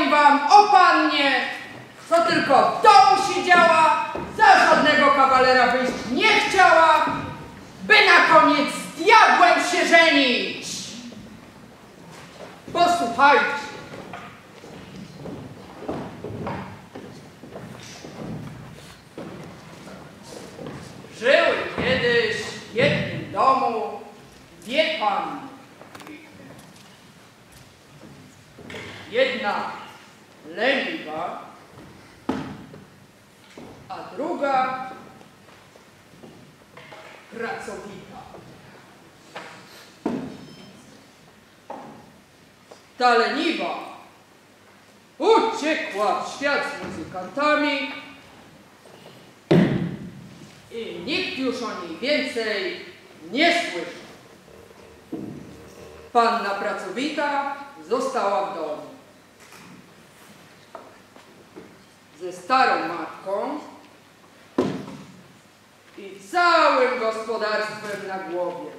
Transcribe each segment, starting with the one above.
Powiem wam o pannie, co tylko w domu siedziała, za żadnego kawalera wyjść nie chciała, by na koniec z diabłem się żenić. Posłuchajcie. Żyły kiedyś w jednym domu dwie panny. Jedna leniwa, a druga pracowita. Ta leniwa uciekła w świat z muzykantami i nikt już o niej więcej nie słyszy. Panna pracowita została w domu ze starą matką i całym gospodarstwem na głowie.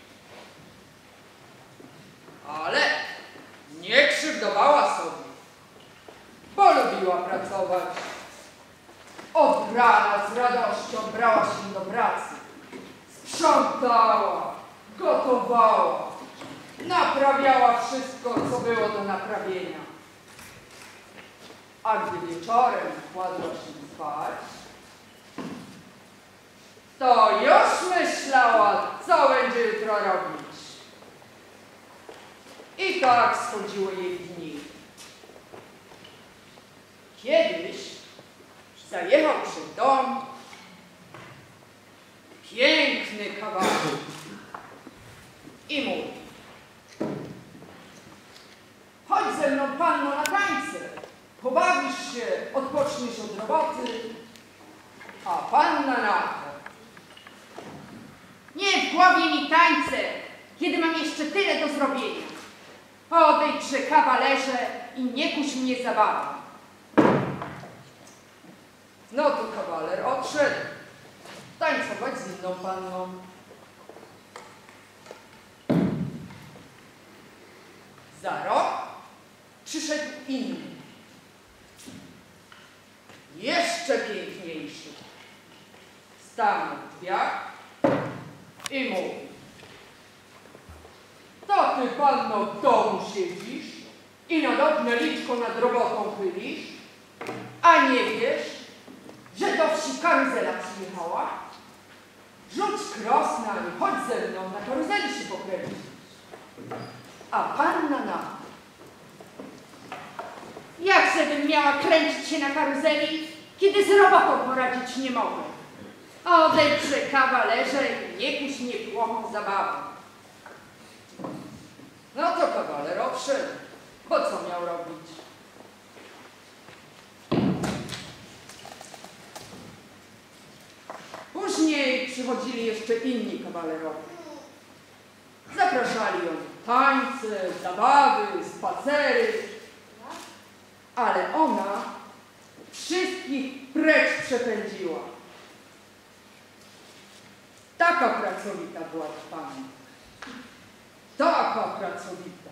Ale nie krzywdowała sobie, bo lubiła pracować. Od rana z radością brała się do pracy. Sprzątała, gotowała, naprawiała wszystko, co było do naprawienia. A gdy wieczorem kładła się spać, to już myślała, co będzie jutro robić. I tak schodziły jej dni. Kiedyś zajechał przed dom piękny kawaler i mówi: chodź ze mną, panno, na tańce. Pobawisz się, odpoczniesz od roboty. A panna na to: nie w głowie mi tańce, kiedy mam jeszcze tyle do zrobienia. Odejdźże, kawalerze, i nie kuś mnie zabawą. No to kawaler odszedł tańcować z inną panną. Za rok przyszedł inny, jeszcze piękniejszy. Stanął w drzwiach i mówi: to ty, panno, w domu siedzisz i nadobne liczko nad robotą chylisz, a nie wiesz, że do wsi karuzela przyjechała? Rzuć krosna i chodź ze mną na karuzeli się pokręcić. A panna na to: jakże bym miała kręcić się na karuzeli, kiedy z robotą poradzić nie mogę. Odejdźże, kawalerze, i nie kuś mnie płochą zabawą. No to kawaler odszedł, bo co miał robić? Później przychodzili jeszcze inni kawalerowie. Zapraszali ją na tańce, zabawy, spacery, ale ona wszystkich precz przepędziła. Taka pracowita była ta pani. Taka pracowita.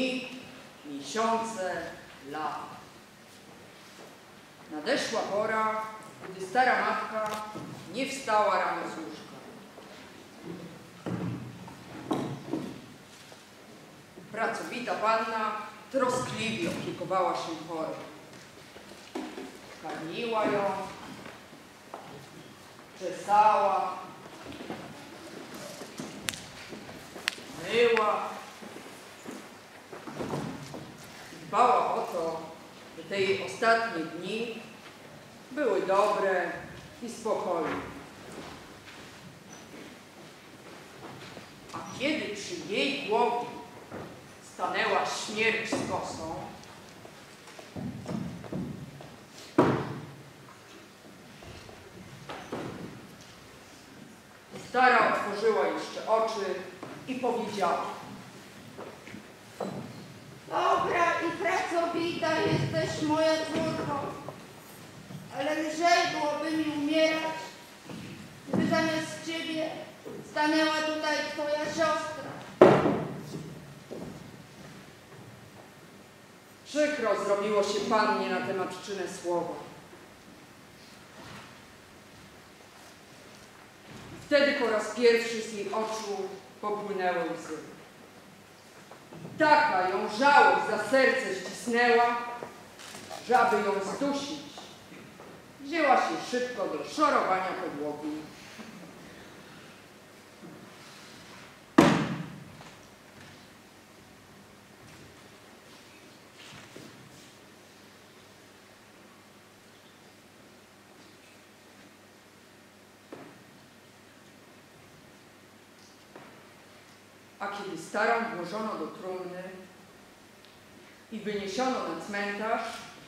dni, miesiące, lata. Nadeszła pora, gdy stara matka nie wstała rano z łóżka. Pracowita panna troskliwie opiekowała się chorą. Karmiła ją, czesała, myła. Dbała o to, by te jej ostatnie dni były dobre i spokojne. A kiedy przy jej głowie stanęła śmierć z kosą, stara otworzyła jeszcze oczy i powiedziała: Dobra i pracowita jesteś, moja córko, ale lżej byłoby mi umierać, gdyby zamiast ciebie stanęła tutaj twoja siostra. Przykro zrobiło się pannie na te matczyne słowa. Wtedy po raz pierwszy z jej oczu popłynęły łzy. Taka ją żałość za serce ścisnęła, że aby ją zdusić, wzięła się szybko do szorowania podłogi. A kiedy starą włożono do trumny i wyniesiono na cmentarz,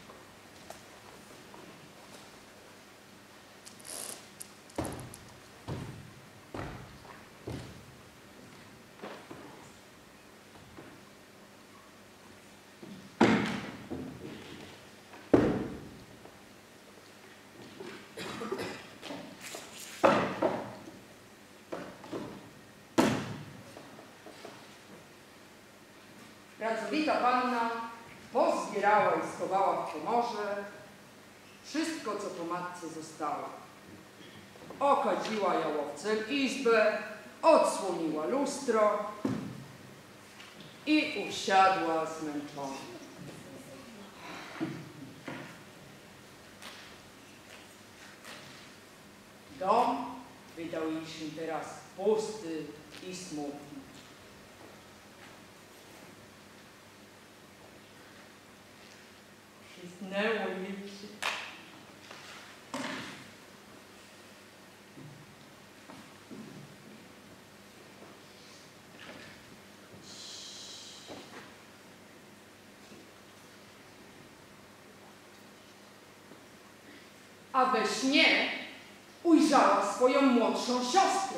pracowita panna pozbierała i schowała w komorze wszystko, co po matce zostało. Okadziła jałowcem izbę, odsłoniła lustro i usiadła zmęczona. Dom wydał jej się teraz pusty i smutny. Przysnęło jej się. A we śnie ujrzała swoją młodszą siostrę.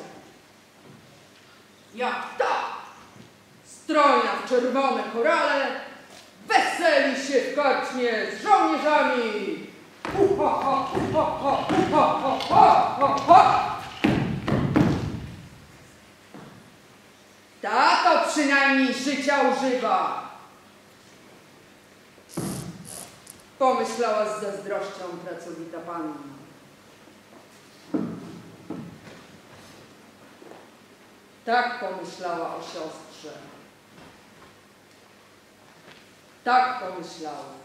Jak ta, strojna w czerwone korale, weseli się w karczmie z żołnierzami. Ta to przynajmniej życia używa, pomyślała z zazdrością pracowita panna. Tak pomyślała o siostrze. Tak pomyślała.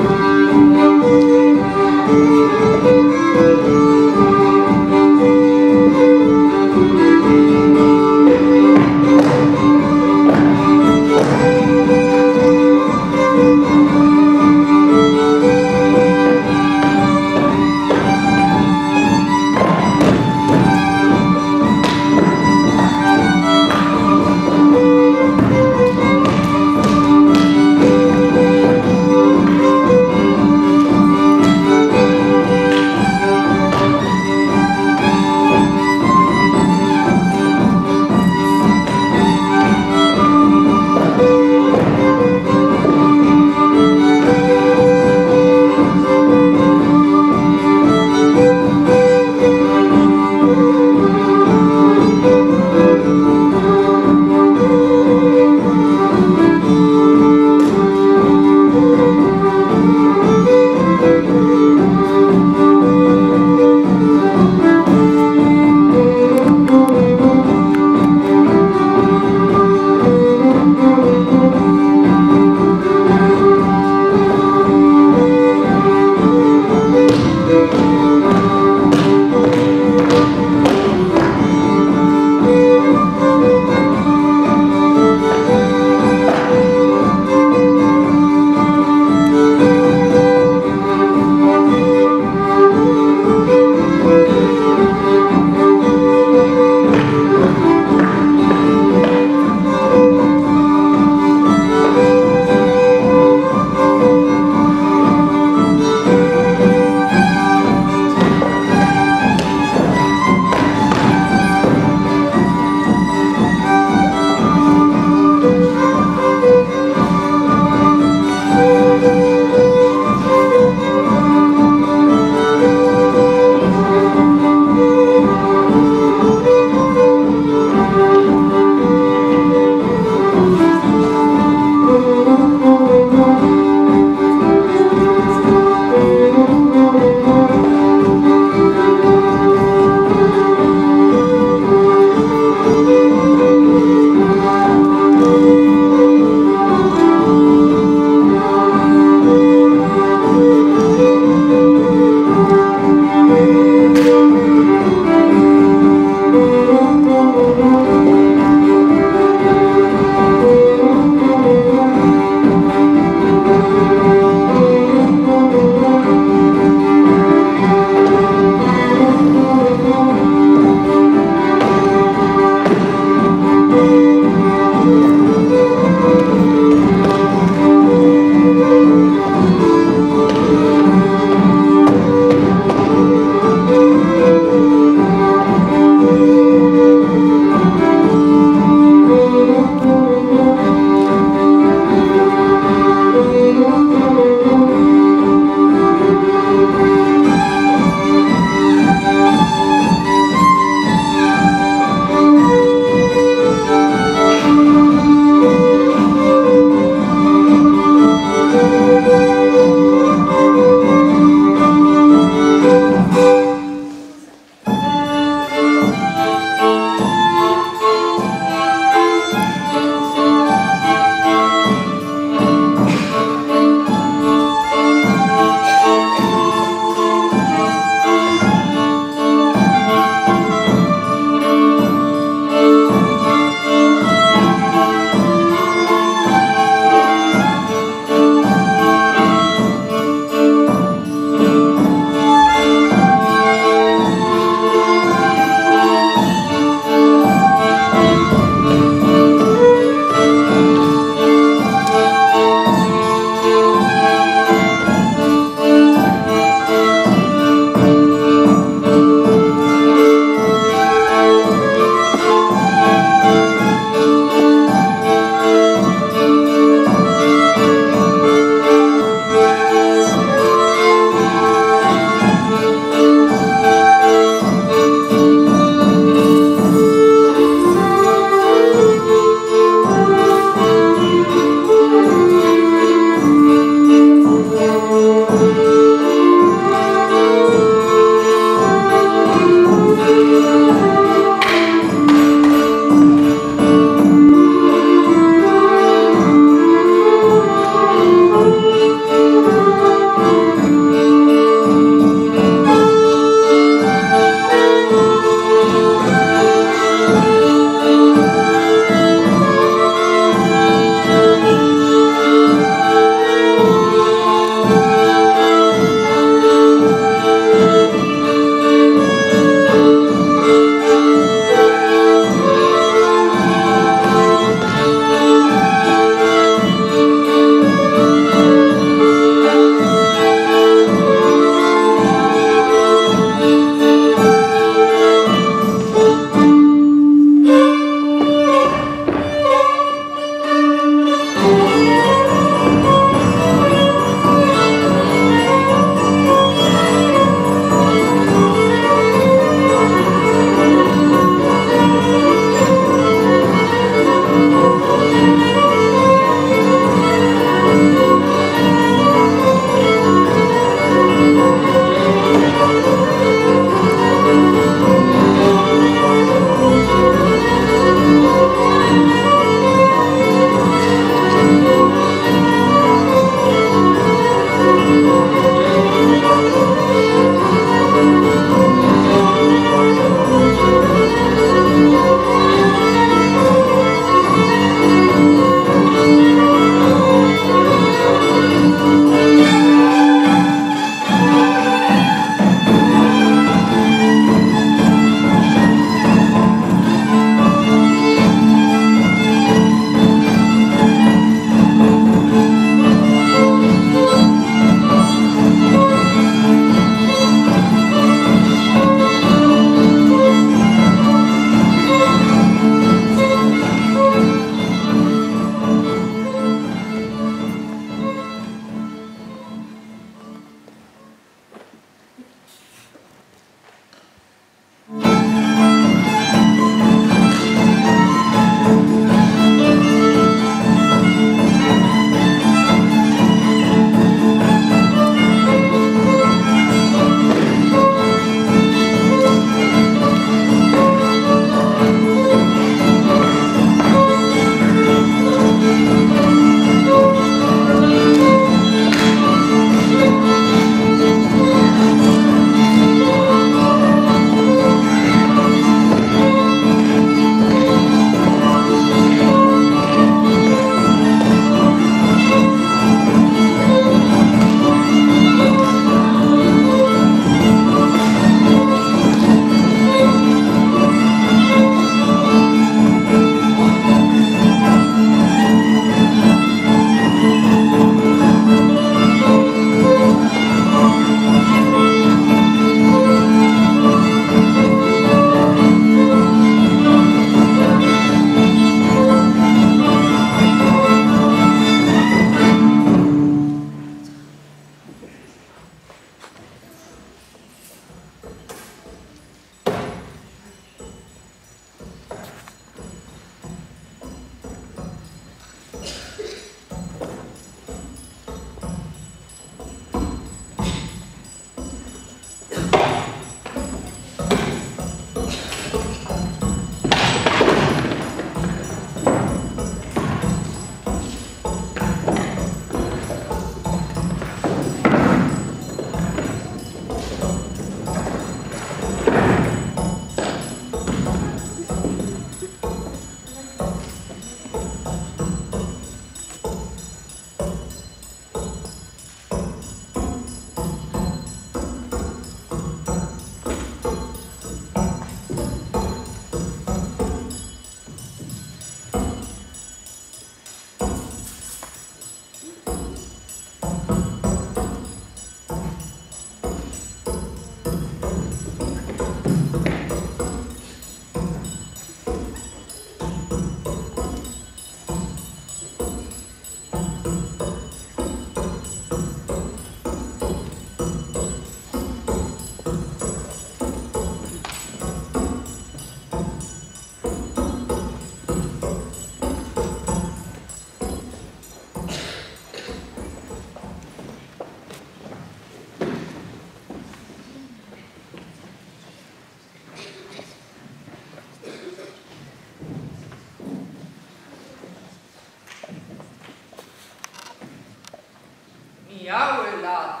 Mijały lata.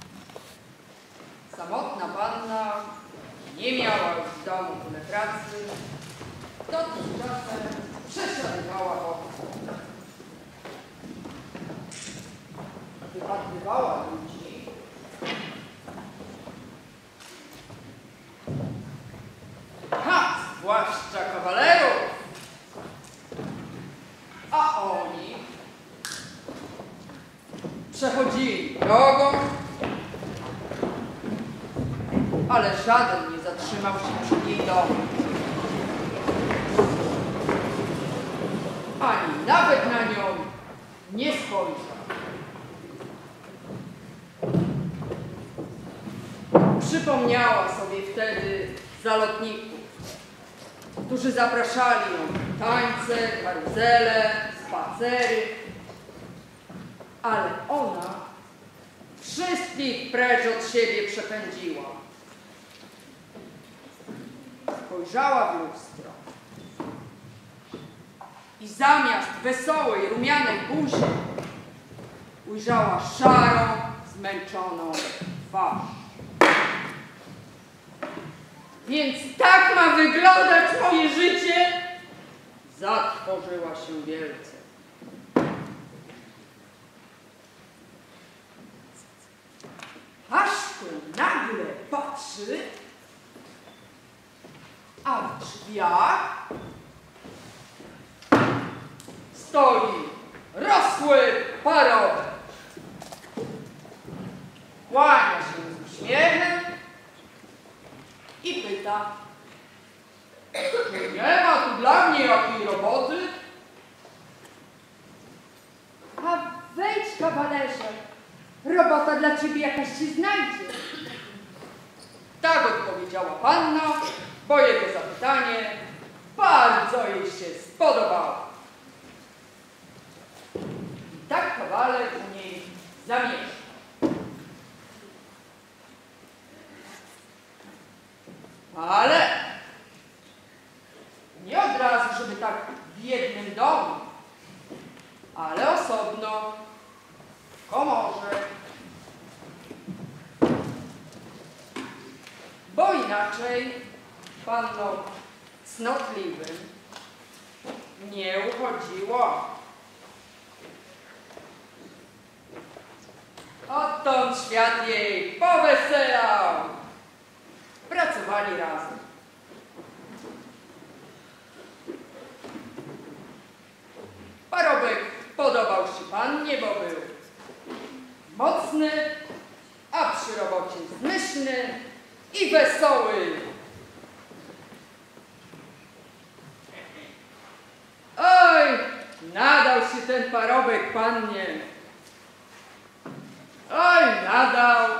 Samotna panna nie miała już w domu tyle pracy, to tymczasem przesiadywała okno. Wypatrywała ludzi, zwłaszcza kawalerów, a oni przechodzili drogą, ale żaden nie zatrzymał się przed jej domem. Ani nawet na nią nie spojrzał. Przypomniała sobie wtedy zalotników, którzy zapraszali ją na tańce, karuzele, spacery, ale ona wszystkich precz od siebie przepędziła. Spojrzała w lustro i zamiast wesołej, rumianej buzi ujrzała szarą, zmęczoną twarz. Więc tak ma wyglądać moje życie? Zatrwożyła się wielce. Aż tu nagle patrzy, a w drzwiach stoi rosły parobek. Kłania się z uśmiechem i pyta: czy nie ma tu dla mnie jakiej roboty? A wejdź, kawalerze, robota dla ciebie jakaś się znajdzie. Tak odpowiedziała panna, bo jego zapytanie bardzo jej się spodobało. I tak kawaler u niej zamieszkał. Ale nie od razu, żeby tak w jednym domu, ale osobno, w komorze. Bo inaczej pannom cnotliwym nie uchodziło. Odtąd świat jej poweselał. Pracowali razem. Parobek podobał się pannie, bo był mocny, a przy robocie zmyślny i wesoły. Oj, nadał się ten parobek pannie. Oj, nadał.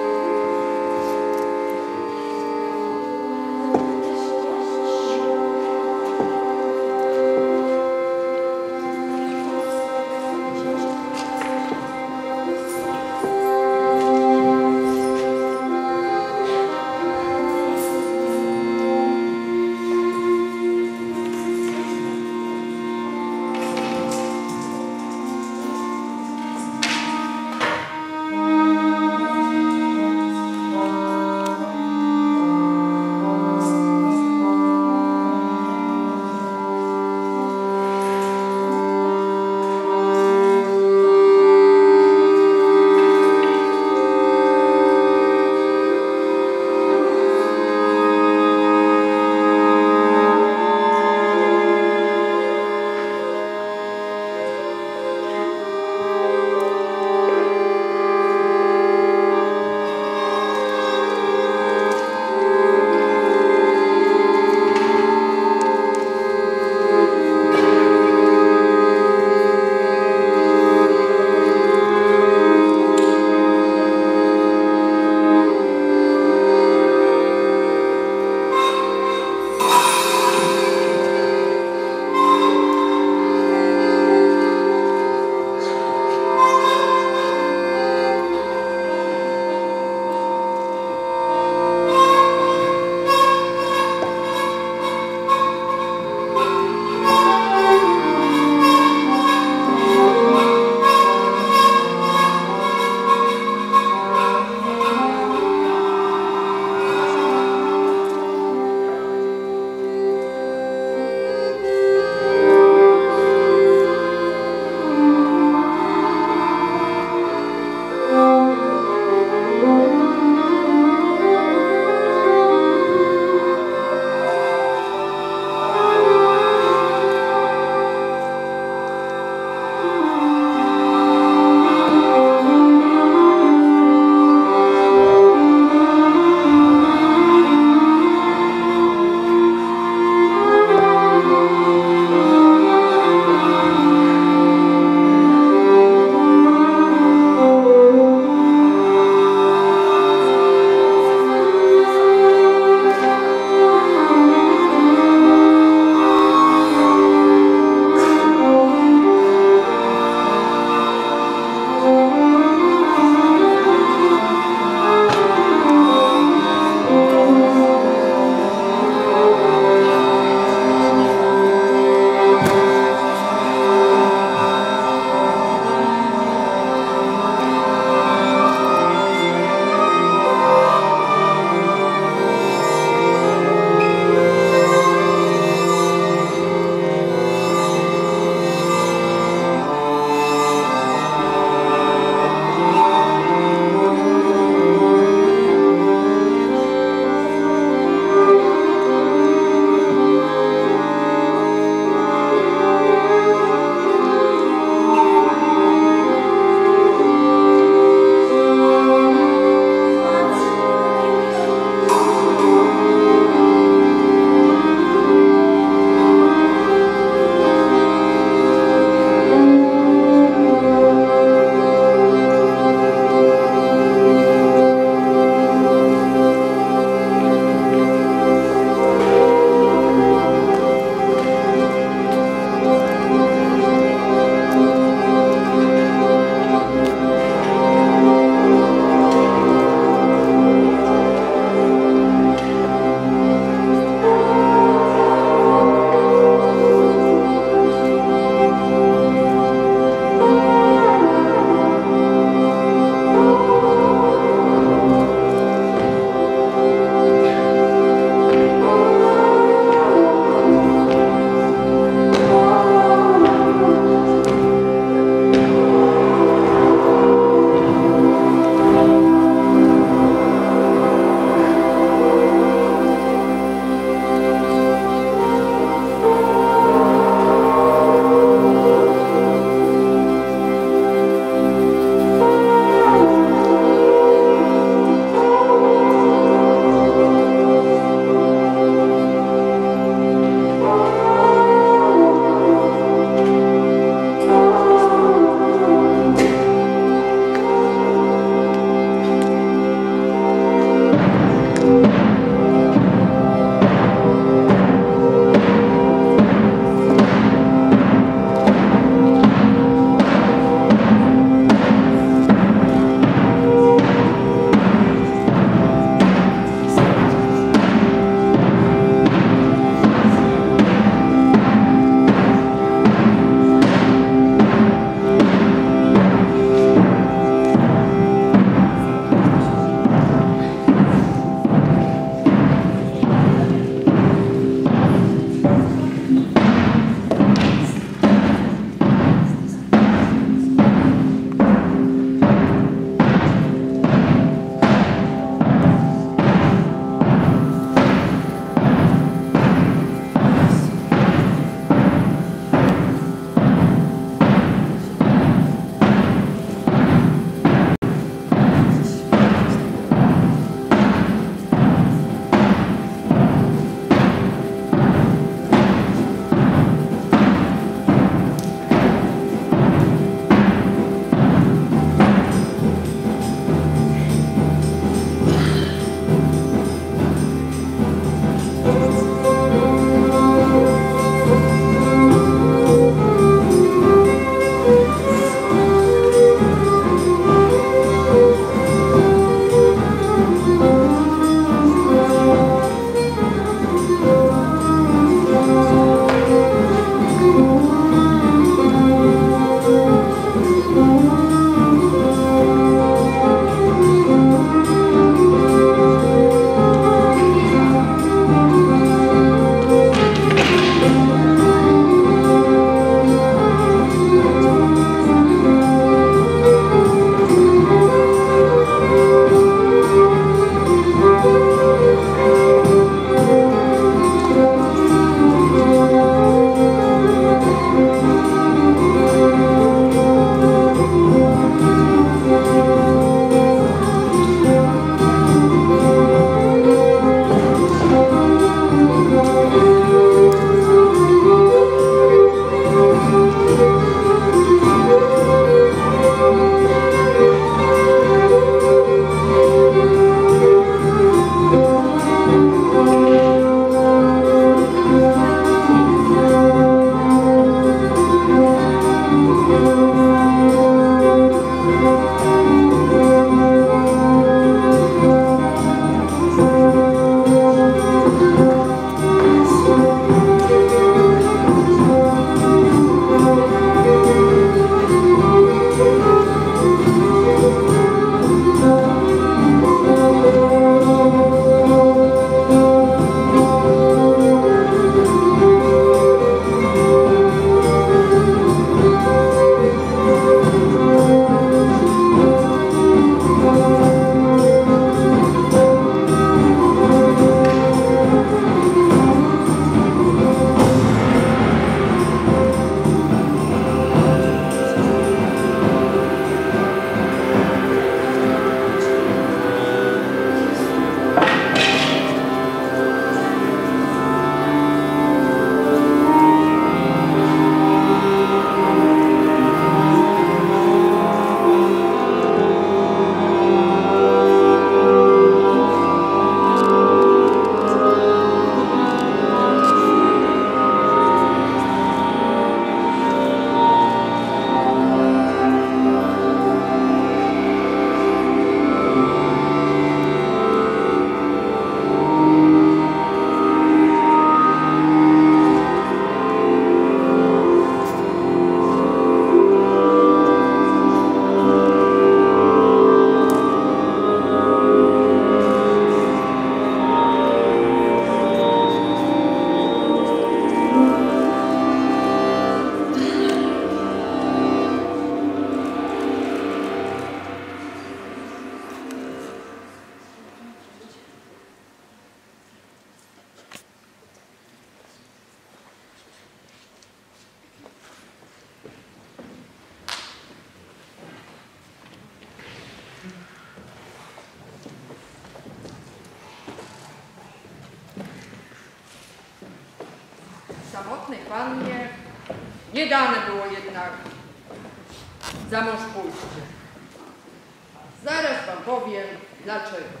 samotnej pannie nie dane było jednak za mąż pójście. Zaraz wam powiem dlaczego.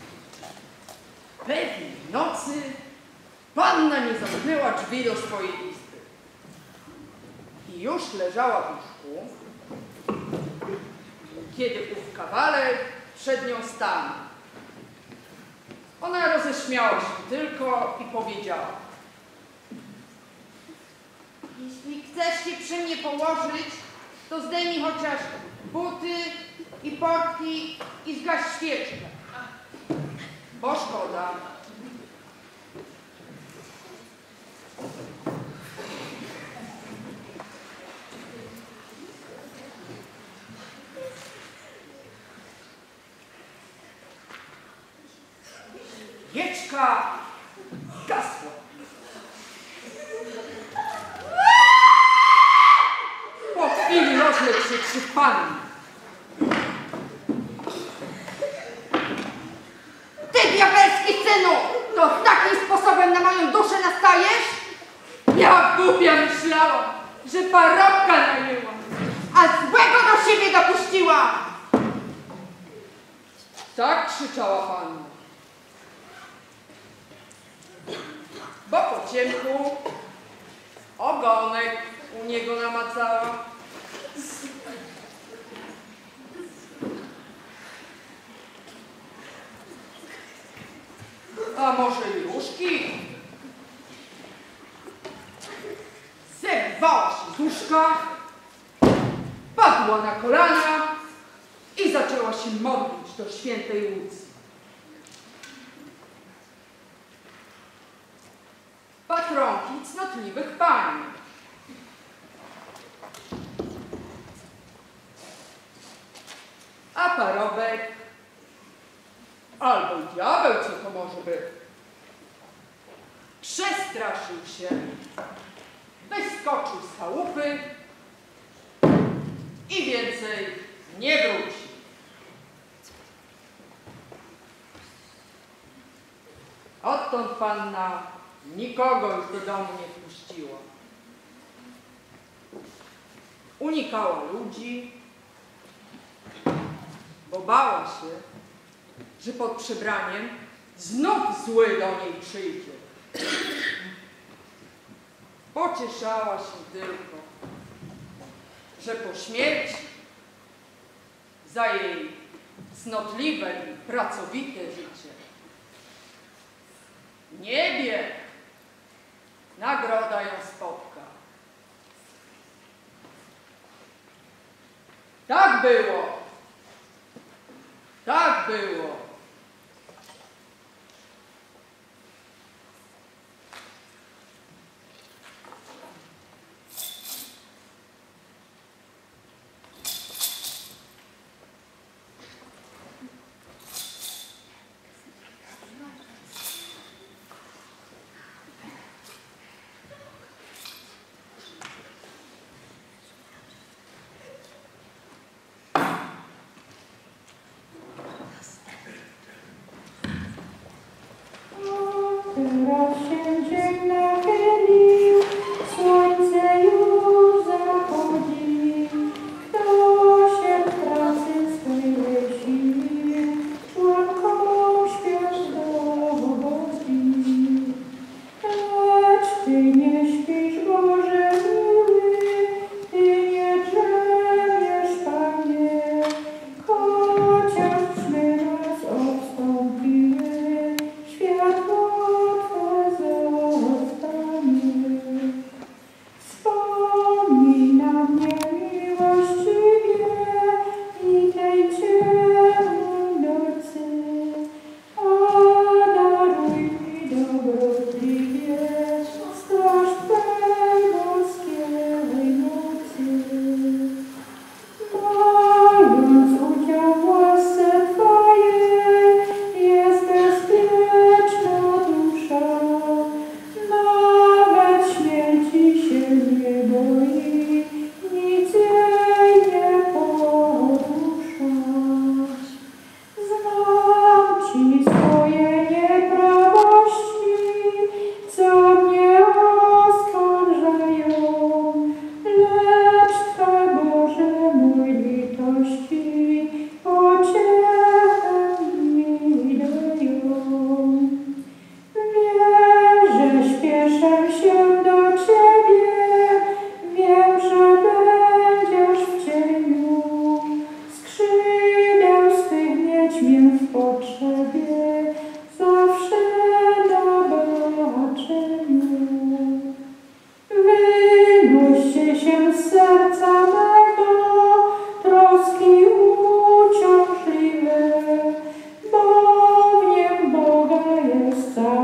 Pewnej nocy panna nie zamknęła drzwi do swojej izby i już leżała w łóżku, kiedy ów kawaler przed nią stanął. Ona roześmiała się tylko i powiedziała: Jeśli chcesz się przy mnie położyć, to zdejmij chociaż buty i portki i zgaś świeczkę. bo szkoda. Świeczka gasła. Po chwili rozległ się krzyk panny. Ty, diabelski synu, to takim sposobem na moją duszę nastajesz? Ja głupia myślałam, że parobka najęła, A złego do siebie dopuściła! tak krzyczała panna. Bo po ciemku ogonek u niego namacała. A może i różki? Zerwała się z łóżka, padła na kolana i zaczęła się modlić do świętej Łucji. Patronki cnotliwych pań. A parobek, albo diabeł, co to może być, przestraszył się, wyskoczył z chałupy i więcej nie wróci. Odtąd panna nikogo już do domu nie wpuściła. Unikała ludzi, bo bała się, że pod przebraniem znów zły do niej przyjdzie. Pocieszała się tylko, że po śmierci za jej cnotliwe i pracowite życie w niebie nagroda ją spotka. Tak było. Tak było. Teraz się dzień nachylił, słońce już zachodzi. Kto się w pracy swej wysił, członkom świat dowodzi. Lecz ty nie śpisz, Boże miły, ty nie drzemiesz, Panie, chociaż my nas odstąpiły. Światło Twe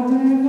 ale